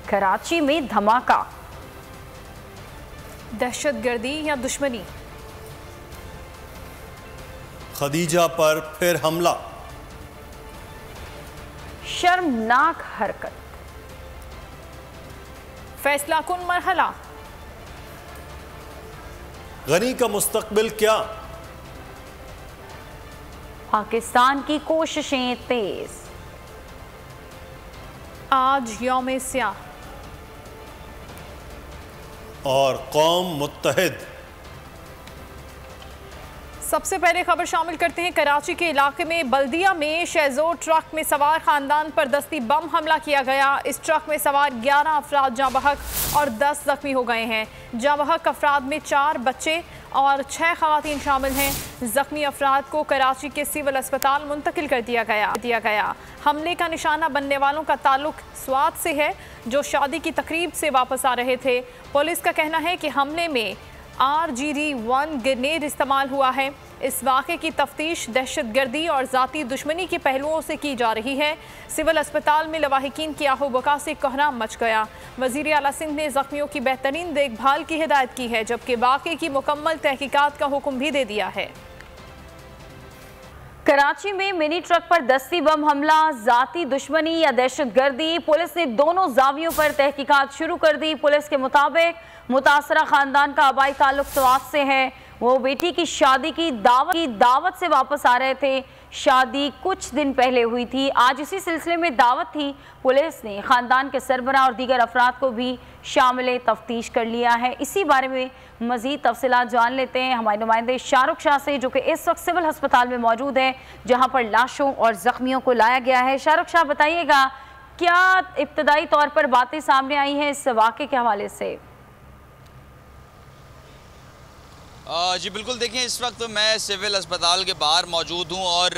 कराची में धमाका, दहशतगर्दी या दुश्मनी? खदीजा पर फिर हमला, शर्मनाक हरकत, फैसला कुन मरहला? गनी का मुस्तकबिल क्या? पाकिस्तान की कोशिशें तेज, आज यौम स्याह और कौम मुत्तहिद। सबसे पहले खबर शामिल करते हैं। कराची के इलाके में बल्दिया में शेजोर ट्रक में सवार खानदान पर दस्ती बम हमला किया गया। इस ट्रक में सवार 11 अफराद जाँ बहक और 10 जख्मी हो गए हैं। जाँ बहक अफराद में 4 बच्चे और 6 खवातीन शामिल हैं। जख्मी अफराद को कराची के सिविल अस्पताल मुंतकिल कर दिया गया। हमले का निशाना बनने वालों का ताल्लुक स्वात से है, जो शादी की तकरीब से वापस आ रहे थे। पुलिस का कहना है कि हमले में RGD-1 ग्रेनेड इस्तेमाल हुआ है। इस वाक़े की तफ्तीश दहशतगर्दी और ज़ाती दुश्मनी के पहलुओं से की जा रही है। सिविल अस्पताल में लवाहिकीन की आहो-बका से कोहराम मच गया। वज़ीर आला सिंध ने ज़ख्मियों की बेहतरीन देखभाल की हिदायत की है, जबकि वाक़े की मुकम्मल तहकीकात का हुक्म भी दे दिया है। कराची में मिनी ट्रक पर दस्ती बम हमला, जाती दुश्मनी या दहशतगर्दी? पुलिस ने दोनों जावियों पर तहकीकात शुरू कर दी। पुलिस के मुताबिक मुतासरा खानदान का आबाई ताल्लुक स्वात से है। वो बेटी की शादी की दावत से वापस आ रहे थे। शादी कुछ दिन पहले हुई थी। आज इसी सिलसिले में दावत थी। पुलिस ने खानदान के सरबराह और दीगर अफराद को भी शामिल तफ्तीश कर लिया है। इसी बारे में मज़ीद तफसीलात जान लेते हैं हमारे नुमाइंदे शाहरुख शाह से, जो कि इस वक्त सिविल अस्पताल में मौजूद है, जहां पर लाशों और ज़ख्मियों को लाया गया है। शाहरुख शाह, बताइएगा क्या इब्तदाई तौर पर बातें सामने आई हैं इस वाक़े के हवाले से? जी बिल्कुल, देखें इस वक्त मैं सिविल अस्पताल के बाहर मौजूद हूँ और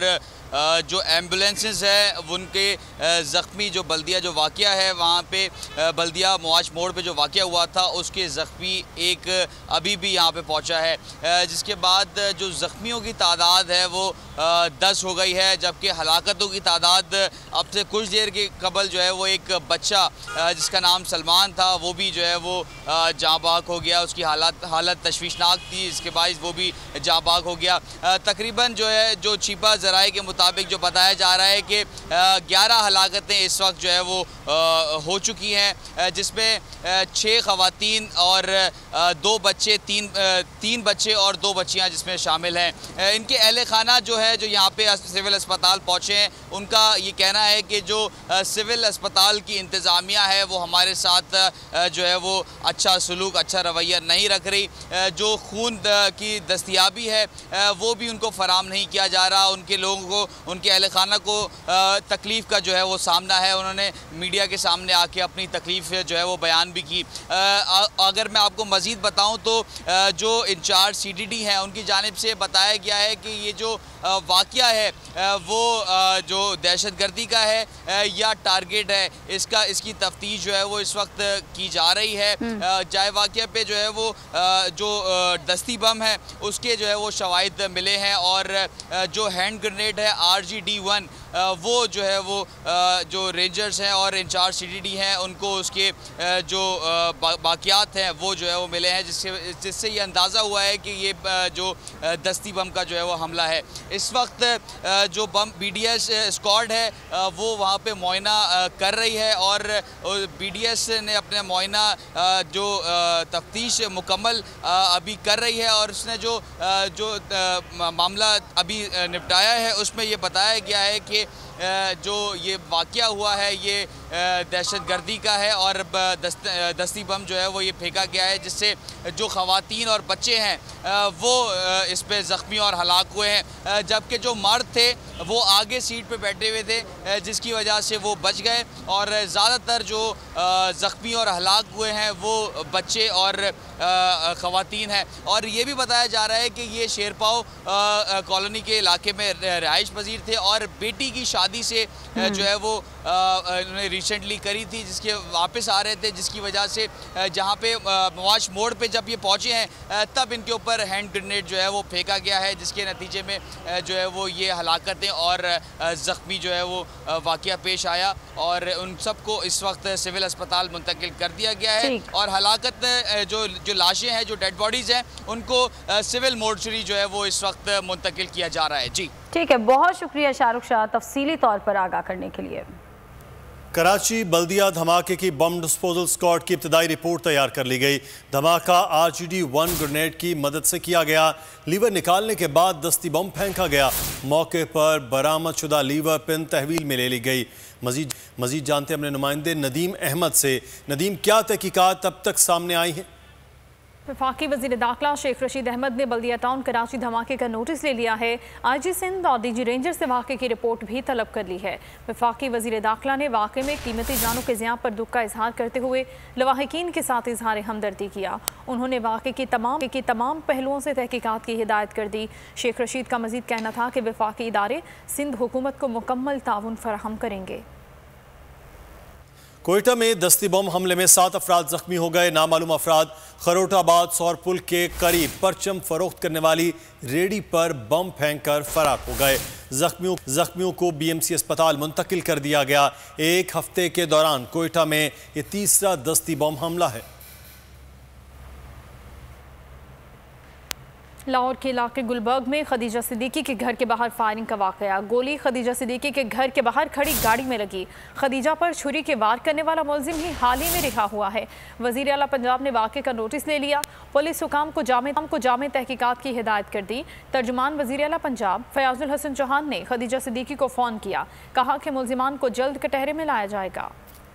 जो एम्बुलेंसेस है उनके ज़ख्मी जो बल्दिया जो वाक़या है वहाँ पे बल्दिया मुआज मोड़ पे जो वाक़या हुआ था उसके ज़ख्मी एक अभी भी यहाँ पे पहुँचा है, जिसके बाद जो ज़ख्मियों की तादाद है वो 10 हो गई है, जबकि हलाकतों की तादाद अब से कुछ देर के कबल जो है वो एक बच्चा जिसका नाम सलमान था वो भी जो है वो जाँ बहक हो गया। उसकी हालत तशवीशनाक थी, इसके बाद वो भी जाँ बहक हो गया। तकरीबन जो है जो छिपा ज़राए के मुताबिक जो बताया जा रहा है कि 11 हलाकतें इस वक्त जो है वो हो चुकी हैं, जिसमें 6 खवातीन और 2 बच्चे, 3 बच्चे और 2 बच्चियां जिसमें शामिल हैं। इनके अहले खाना जो है जो यहाँ पे सिविल अस्पताल पहुँचे हैं, उनका ये कहना है कि जो सिविल अस्पताल की इंतज़ामिया है वो हमारे साथ जो है वो अच्छा सलूक, अच्छा रवैया नहीं रख रही। जो खून की दस्तियाबी है वो भी उनको फ़राम नहीं किया जा रहा। उनके लोगों को, उनके अहले खाना को तकलीफ़ का जो है वो सामना है। उन्होंने मीडिया के सामने आके अपनी तकलीफ़ जो है वो बयान भी की। अगर मैं आपको मज़ीद बताऊं तो जो इंचार्ज CDD हैं उनकी जानिब से बताया गया है कि ये जो वाक़या है वो जो दहशतगर्दी का है या टारगेट है, इसकी तफ्तीश जो है वो इस वक्त की जा रही है। जाए वाक़या पे जो है वो जो दस्ती बम है उसके जो है वो शवाहिद मिले हैं और जो हैंड ग्रेनेड है RGD-1 वो जो है वो जो रेंजर्स हैं और इंचार्ज CDD हैं उनको उसके जो बाकियात हैं वो जो है वो मिले हैं, जिससे ये अंदाज़ा हुआ है कि ये जो दस्ती बम का जो है वो हमला है। इस वक्त जो बम BDS स्क्वाड है वो वहाँ पे मुआयना कर रही है और BDS ने अपने मुआयना जो तफ्तीश मुकम्मल अभी कर रही है और उसने जो मामला अभी निपटाया है उसमें ये बताया गया है कि जो ये वाक़या हुआ है ये दहशतगर्दी का है और दस्ती बम जो है वो ये फेंका गया है, जिससे जो ख़वातीन और बच्चे हैं वो इस पे ज़ख्मी और हलाक हुए हैं, जबकि जो मर्द थे वो आगे सीट पे बैठे हुए थे जिसकी वजह से वो बच गए और ज़्यादातर जो ज़ख्मी और हलाक हुए हैं वो बच्चे और ख़वातीन हैं। और ये भी बताया जा रहा है कि ये शेरपाव कॉलोनी के इलाके में रहाइश पजीर थे और बेटी की शादी से जो है वो उन्होंने रिसेंटली करी थी, जिसके वापस आ रहे थे, जिसकी वजह से जहाँ पे मवाश मोड़ पे जब ये पहुँचे हैं तब इनके ऊपर हैंड ग्रेनेड जो है वो फेंका गया है, जिसके नतीजे में जो है वो ये हलाकतें और ज़ख्मी जो है वो वाक़या पेश आया और उन सबको इस वक्त सिविल अस्पताल मुंतकिल कर दिया गया है और हलाकत जो लाशें हैं, जो डेड बॉडीज़ हैं, उनको सिविल मोर्चरी जो है वो इस वक्त मुंतकिल किया जा रहा है। जी ठीक है, बहुत शुक्रिया शाहरुख शाह तफसीली तौर पर आगाह करने के लिए। कराची बल्दिया धमाके की बम डिस्पोजल स्क्वाड की इब्तदाई रिपोर्ट तैयार कर ली गई। धमाका RGD-1 ग्रेनेड की मदद से किया गया। लीवर निकालने के बाद दस्ती बम फेंका गया। मौके पर बरामदशुदा लीवर पिन तहवील में ले ली गई। मजीद जानते हैं अपने नुमाइंदे नदीम अहमद से। नदीम, क्या तहकीकात अब तक सामने आई हैं? वफाकी वज़ीर दाखिला शेख रशीद अहमद ने बल्दिया टाउन कराची धमाके का नोटिस ले लिया है। IG सिंध और DG रेंजर से वाक़े की रिपोर्ट भी तलब कर ली है। वफाकी वज़ीर दाखिला ने वाक़े में कीमती जानों के ज़ियां पर दुख का इजहार करते हुए लवाहिकीन के साथ इजहार हमदर्दी किया। उन्होंने वाक़े की तमाम पहलुओं से तहकीकात की हिदायत कर दी। शेख रशीद का मज़ीद कहना था कि वफाकी इदारे सिंध हुकूमत को मुकम्मल ताउन फराहम करेंगे। कोयटा में दस्ती बम हमले में 7 अफराद जख्मी हो गए। नामालूम अफराद खरोटाबाद सौरपुल के करीब परचम फरोख्त करने वाली रेडी पर बम फेंककर फरार हो गए। जख्मियों को BMC अस्पताल मुंतकिल कर दिया गया। एक हफ्ते के दौरान कोयटा में ये तीसरा दस्ती बम हमला है। लाहौर के इलाके गुलबर्ग में खदीजा सिद्दीकी के घर के बाहर फायरिंग का वाकया। गोली खदीजा सिद्दीकी के घर के बाहर खड़ी गाड़ी में लगी। खदीजा पर छुरी के वार करने वाला मुलजिम ही हाल ही में रिहा हुआ है। वज़ीर आला पंजाब ने वाक़े का नोटिस ले लिया। पुलिस हुकाम को जामे तहकीकात की हिदायत कर दी। तर्जुमान वज़ीर आला पंजाब फयाजुल हसन चौहान ने खदीजा सिद्दीकी को फ़ोन किया, कहा कि मुलजिमान को जल्द कटहरे में लाया जाएगा।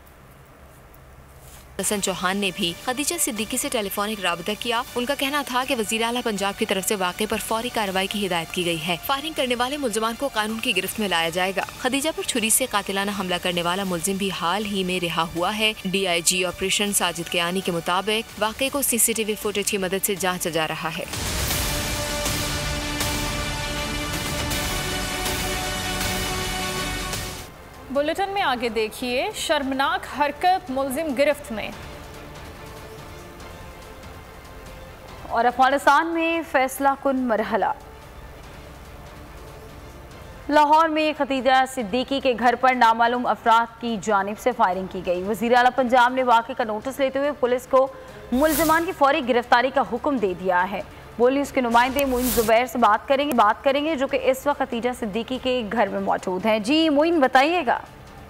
हसन चौहान ने भी खदीजा सिद्दीकी से टेलीफोनिक राबता किया। उनका कहना था कि वज़ीर आला पंजाब की तरफ से वाक़े पर फौरी कार्रवाई की हिदायत की गई है। फायरिंग करने वाले मुलजिमान को कानून की गिरफ्त में लाया जाएगा। खदीजा पर छुरी से कातिलाना हमला करने वाला मुलजिम भी हाल ही में रिहा हुआ है। DIG ऑपरेशन साजिद कियानी के मुताबिक वाक़े को CCTV फुटेज की मदद से जाँचा जा रहा है। बुलेटिन में आगे देखिए, शर्मनाक हरकत, मुलजिम गिरफ्त में। और अफगानिस्तान में फैसला कुन मरहला। लाहौर में खदीजा सिद्दीकी के घर पर नामालूम अफराद की जानिब से फायरिंग की गई। वज़ीर आला पंजाब ने वाक़े का नोटिस लेते हुए पुलिस को मुलजिमान की फौरी गिरफ्तारी का हुक्म दे दिया है। बोली उसके नुमाइंदे मोइन ज़ुबैर से बात करेंगे जो कि इस वक्त खदीजा सिद्दीकी के घर में मौजूद हैं। जी मोइन, बताइएगा।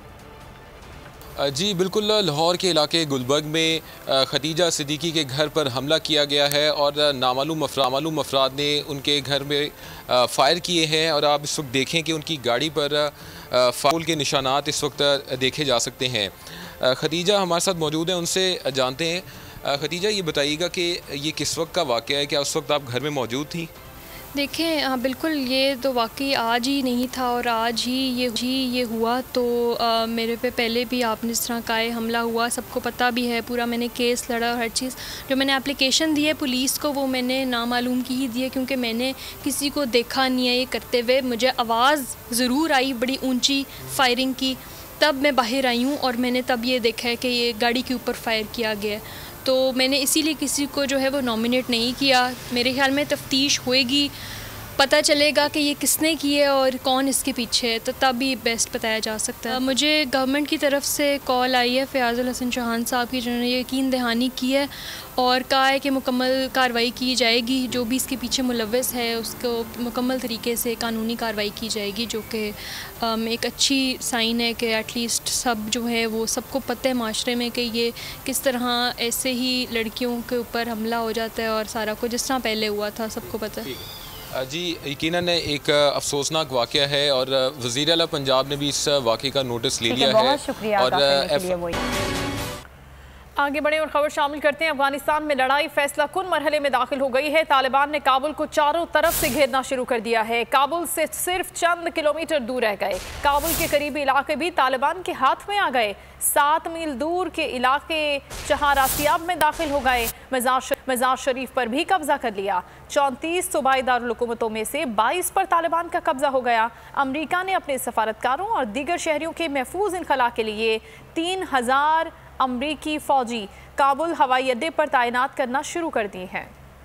जी बिल्कुल, लाहौर के इलाके गुलबर्ग में खदीजा सिद्दीकी के घर पर हमला किया गया है और नामालूम अफराद ने उनके घर में फायर किए हैं और आप इस वक्त देखें कि उनकी गाड़ी पर फाउल के निशानात इस वक्त देखे जा सकते हैं। खदीजा हमारे साथ मौजूद हैं, उनसे जानते हैं। खदीजा, ये बताइएगा कि ये किस वक्त का वाक़या है, क्या उस वक्त आप घर में मौजूद थी? देखें, बिल्कुल ये तो वाकई आज ही नहीं था और आज ही ये हुआ। तो मेरे पे पहले भी आपने इस तरह का हमला हुआ, सबको पता भी है, पूरा मैंने केस लड़ा और हर चीज़। जो मैंने एप्लीकेशन दी है पुलिस को वो मैंने नामालूम की ही दी है, क्योंकि मैंने किसी को देखा नहीं है ये करते हुए। मुझे आवाज़ ज़रूर आई बड़ी ऊंची फायरिंग की, तब मैं बाहर आई हूँ और मैंने तब ये देखा है कि ये गाड़ी के ऊपर फायर किया गया है। तो मैंने इसीलिए किसी को जो है वो नॉमिनेट नहीं किया। मेरे ख्याल में तफ्तीश होएगी, पता चलेगा कि ये किसने की है और कौन इसके पीछे है, तो तब भी बेस्ट बताया जा सकता है। मुझे गवर्नमेंट की तरफ से कॉल आई है फयाजुल हसन चौहान साहब की, जिन्होंने यकीन दहानी की है और कहा है कि मुकम्मल कार्रवाई की जाएगी। जो भी इसके पीछे मुलव्वस है उसको मुकम्मल तरीके से कानूनी कार्रवाई की जाएगी, जो कि एक अच्छी साइन है कि एटलीस्ट सब जो है वो सबको पता है माशरे में कि ये किस तरह ऐसे ही लड़कियों के ऊपर हमला हो जाता है और सारा कुछ जिस तरह पहले हुआ था सबको पता है। जी यकीनन एक अफसोसनाक वाक़या है और वज़ीर आला पंजाब ने भी इस वाक़े का नोटिस ले लिया है। बहुत शुक्रिया और आगे बढ़े और खबर शामिल करते हैं। अफगानिस्तान में लड़ाई फैसला कुन मरहले में दाखिल हो गई है। तालिबान ने काबुल को चारों तरफ से घेरना शुरू कर दिया है। काबुल से सिर्फ चंद किलोमीटर दूर रह गए। काबुल के करीबी इलाके भी तालिबान के हाथ में आ गए। 7 मील दूर के इलाके चहारासियाब में दाखिल हो गए। मजार शरीफ पर भी कब्जा कर लिया। 34 सूबाई दारुल-हुकूमतों में से 22 पर तालिबान का कब्जा हो गया। अमरीका ने अपने सफारतकारों और दीगर शहरियों के महफूज इनखला के लिए 3000 अमरीकी फौजी काबुल हवाई अड्डे पर तैनात करना शुरू कर दिए हैं।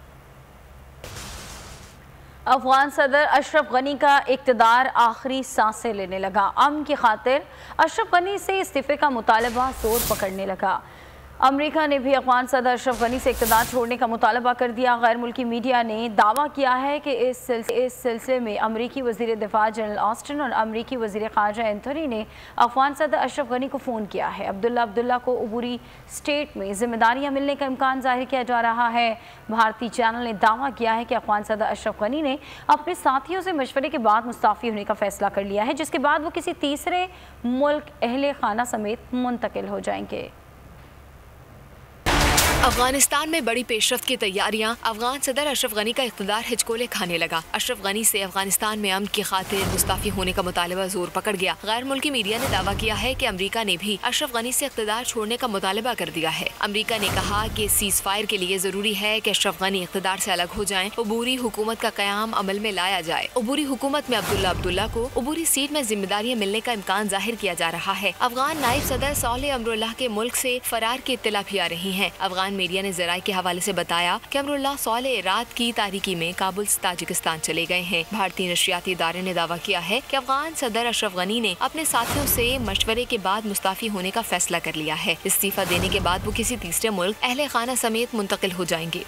अफगान सदर अशरफ गनी का इक़्तिदार आखिरी सांसें लेने लगा। अमन की खातिर अशरफ गनी से इस्तीफे का मुतालबा जोर पकड़ने लगा। अमेरिका ने भी अफगान सदर अशरफ गनी से इक़्तिदार छोड़ने का मुतालबा कर दिया। गैर मुल्की मीडिया ने दावा किया है कि इस सिलसिले में अमरीकी वज़ीर दिफा जनरल ऑस्टिन और अमरीकी वज़ीर ख़ारजा एंथनी ने अफगान सदर अशरफ गनी को फ़ोन किया है। अब्दुल्ला को अबूरी स्टेट में जिम्मेदारियाँ मिलने का इम्कान जाहिर किया जा रहा है। भारतीय चैनल ने दावा किया है कि अफगान सदर अशरफ गनी ने अपने साथियों से मशवरे के बाद मुस्ताफ़ी होने का फ़ैसला कर लिया है, जिसके बाद वो किसी तीसरे मुल्क अहले खाना समेत मुंतकिल हो जाएंगे। अफगानिस्तान में बड़ी पेशरफ्त की तैयारियां। अफगान सदर अशरफ गनी का इक़्तिदार हिचकोले खाने लगा। अशरफ गनी से अफगानिस्तान में अमन की खातिर मुस्ताफ़ी होने का मुतालबा जोर पकड़ गया। गैर मुल्की मीडिया ने दावा किया है कि अमरीका ने भी अशरफ गनी से इक़्तिदार छोड़ने का मुतालबा कर दिया है। अमरीका ने कहा कि सीज़ फायर के लिए ज़रूरी है कि अशरफ गनी इक़्तिदार से अलग हो जाएं, अबूरी हुकूमत का क़याम अमल में लाया जाए। अबूरी हुकूमत में अब्दुल्ला को अबूरी सीट में जिम्मेदारियाँ मिलने का इम्कान जाहिर किया जा रहा है। अफगान नायब सदर सालेह अमरुल्लाह के मुल्क से फरार की इत्तला भी आ रही है। अफगान मीडिया ने ज़राए के हवाले से बताया कि अमरुल्लाह सालेह रात की तारीकी में काबुल से ताजिकिस्तान चले गए हैं। भारतीय नशरियाती इदारे ने दावा किया है कि अफगान सदर अशरफ गनी ने अपने साथियों से मशवरे के बाद मुस्ताफ़ी होने का फैसला कर लिया है। इस्तीफा देने के बाद वो किसी तीसरे मुल्क अहले खाना समेत मुंतकिल हो जाएंगे।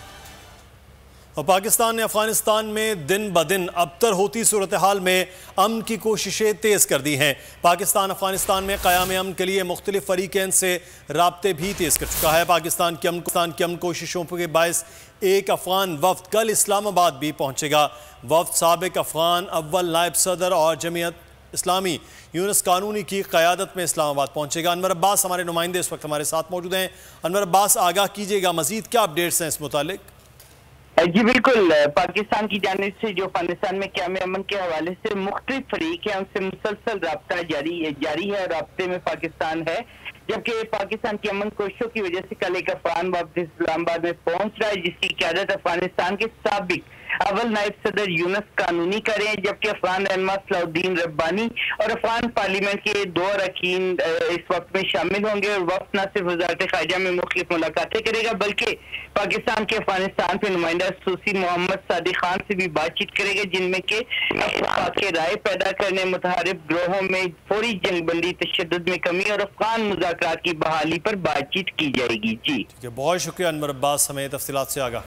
और पाकिस्तान ने अफगानिस्तान में दिन ब दिन अबतर होती सूरत हाल में अमन की कोशिशें तेज़ कर दी हैं। पाकिस्तान अफगानिस्तान में क़याम अमन के लिए मुख्तलिफ फ़रीक़ैन से राब्ते भी तेज़ कर चुका है। पाकिस्तान की अमन कोशिशों के बायस एक अफ़गान वफ़द कल इस्लामाबाद भी पहुँचेगा। वफ़द साबिक़ अफ़गान अव्वल नायब सदर और जमीयत इस्लामी यूनुस कानूनी की क़यादत में इस्लामाबाद पहुँचेगा। अनवर अब्बास हमारे नुमाइंदे इस वक्त हमारे साथ मौजूद हैं। अनवर अब्बास, आगाह कीजिएगा, मज़ीद क्या अपडेट्स हैं इस मुतालिक? जी बिल्कुल, पाकिस्तान की जानिब से जो अफगानिस्तान में क़याम अमन के हवाले से मुख्तलिफ फरीक है उनसे मुसलसल रब्ता जारी है। रब्ते में पाकिस्तान है, जबकि पाकिस्तान की अमन कोशिशों की वजह से कल एक अफगान वफ़द इस्लामाबाद में पहुंच रहा है, जिसकी क़यादत अफगानिस्तान के साबिक अव्वल नायब सदर यूनुस कानूनी करें, जबकि अफगान रहनुमा सलाउद्दीन रब्बानी और अफगान पार्लियामेंट के 2 अरकान इस वक्त में शामिल होंगे। और वक्त न सिर्फ वज़ारत ख़ारिजा में मुख्तलिफ मुलाकातें करेगा, बल्कि पाकिस्तान के अफगानिस्तान पे नुमाइंदा सूसी मोहम्मद सादिक खान से भी बातचीत करेगा, जिनमें के के राय पैदा करने, मुतहारिब ग्रोहों में फौरी जंगबंदी, तशद्दुद में कमी और अफगान मुज़ाकरात की बहाली पर बातचीत की जाएगी। जी बहुत शुक्रिया अनवर अब्बास, हमें तफसीलात से आगाह